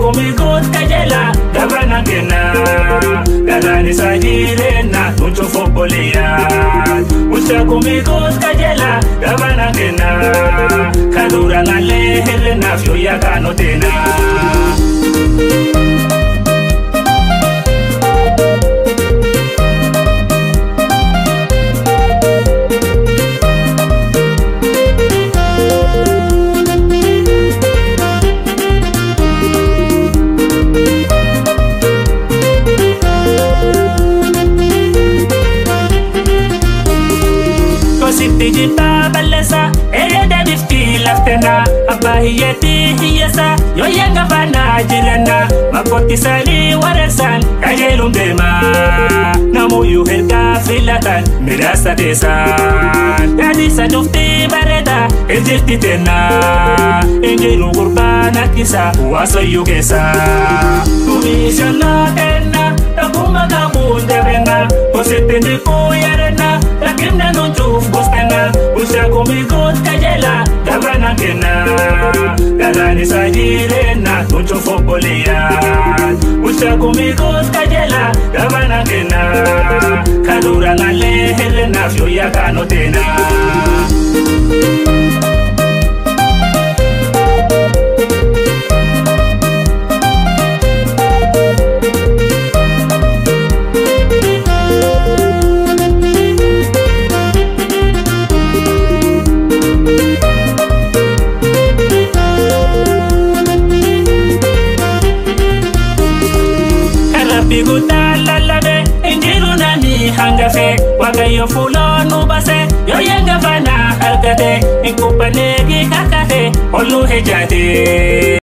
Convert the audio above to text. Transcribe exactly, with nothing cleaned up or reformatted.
kumikut kajela gabana kena galani sajirena tuncho fopolia Usha kumikut kajela gabana kena kadura ngale helena fyo ya kanotena Tijita balesa, ereda difti laftena Abahiyati hiyasa, yo yenga fana jirana Makoti sali warasan, kajelum dema Namu yu helka filatan, mirasa desan Yadisa dufti bareda, ejirti tena Injilu gurbana kisa, waso yu kesa Kumishana tena, takumaga munde venga Kositindi kuyarena, lakimna nunchuf gostena Usha kumikut kajela, gabana kena Galani sajirena, tuncho fopolian Usha kumikut kajela, gabana kena Kadura ngale helena, fyo ya kanotena Biguta lalabe, injiru nani hangafe Wagayo fulo nubase, yo yenga fana algade Inkupanegi kakate, olu hejade